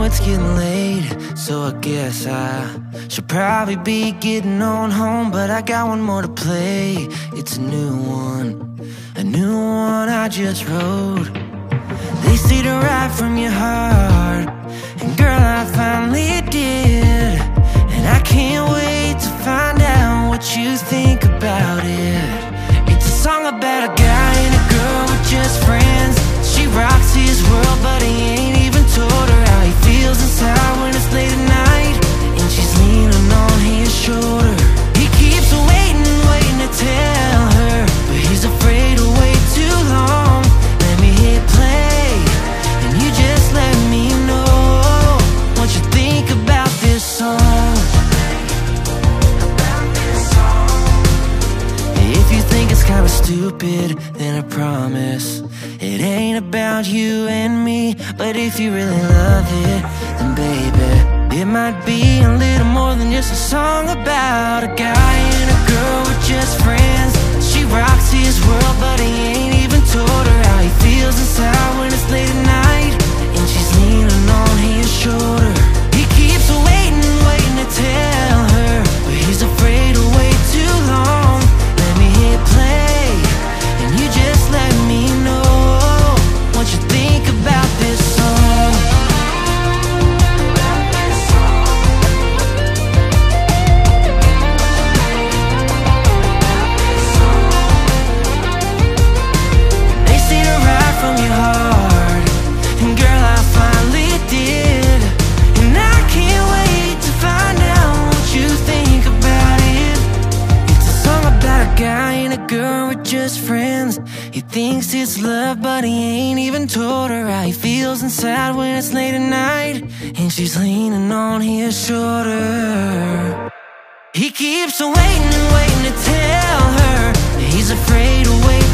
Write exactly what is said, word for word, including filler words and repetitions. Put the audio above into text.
it's getting late, so I guess I should probably be getting on home. But I got one more to play. It's a new one, a new one I just wrote. They say to write from your heart, and girl, I finally did. And I can't wait to find out what you think about it. It's a song about a guy and a girl with just friends. She rocks his world, but he ain't even told her how he feels inside when it's late at night, and she's leaning on his shoulder. He keeps waiting, waiting to tell her, but he's afraid to wait too long. Let me hit play, and you just let me know what you think about this song. If you think it's kinda stupid, then I promise it ain't about you and me. But if you really love it, then baby, it might be a little more than just a song about a guy and a girl with just friends. She rocks his world, but he ain't even told her how he feels inside when it's late at night, and she's leaning on his shoulder. He keeps waiting, waiting to tell her, but he's afraid to wait too long. Let me hit play, and you just let me know what you think about this song. They say to write from your heart, and girl, I finally did. And I can't wait to find out what you think about it. It's a song about a guy and a girl with just friends. He thinks it's love, but he ain't even told her how he feels inside when it's late at night, and she's leaning on his shoulder. He keeps waiting and waiting to tell her that he's afraid to wait